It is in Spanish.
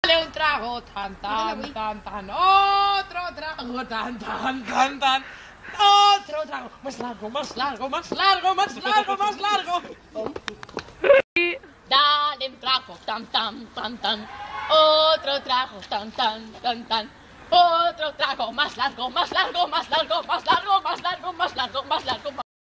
Dale un trago, tan, tan, tan, tan. Otro trago, tan, tan, tan, tan. Otro trago. Más largo, más largo, más largo, más largo, más largo. Dale un trago, tan, tan, tan, tan. Otro trago, tan, tan, tan, tan. Otro trago, más largo, más largo, más largo, más largo, más largo, más largo, más largo.